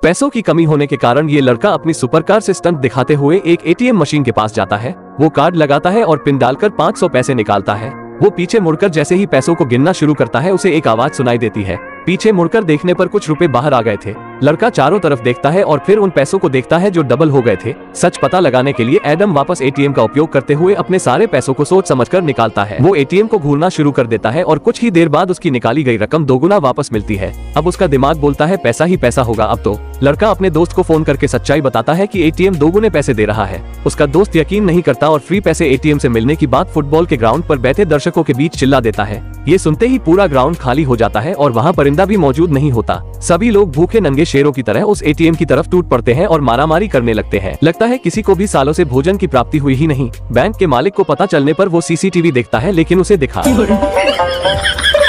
पैसों की कमी होने के कारण ये लड़का अपनी सुपरकार से स्टंट दिखाते हुए एक एटीएम मशीन के पास जाता है। वो कार्ड लगाता है और पिन डालकर 500 पैसे निकालता है। वो पीछे मुड़कर जैसे ही पैसों को गिनना शुरू करता है उसे एक आवाज सुनाई देती है। पीछे मुड़कर देखने पर कुछ रुपए बाहर आ गए थे। लड़का चारों तरफ देखता है और फिर उन पैसों को देखता है जो डबल हो गए थे। सच पता लगाने के लिए एडम वापस एटीएम का उपयोग करते हुए अपने सारे पैसों को सोच समझकर निकालता है। वो एटीएम को घूरना शुरू कर देता है और कुछ ही देर बाद उसकी निकाली गई रकम दोगुना वापस मिलती है। अब उसका दिमाग बोलता है पैसा ही पैसा होगा अब तो। लड़का अपने दोस्त को फोन करके सच्चाई बताता है कि एटीएम दोगुने पैसे दे रहा है। उसका दोस्त यकीन नहीं करता और फ्री पैसे एटीएम से मिलने की बात फुटबॉल के ग्राउंड पर बैठे दर्शकों के बीच चिल्ला देता है। ये सुनते ही पूरा ग्राउंड खाली हो जाता है और वहाँ परिंदा भी मौजूद नहीं होता। सभी लोग भूखे नंगे शेरों की तरह उस एटीएम की तरफ टूट पड़ते हैं और मारामारी करने लगते हैं। लगता है किसी को भी सालों से भोजन की प्राप्ति हुई ही नहीं। बैंक के मालिक को पता चलने पर वो सीसीटीवी देखता है लेकिन उसे दिखा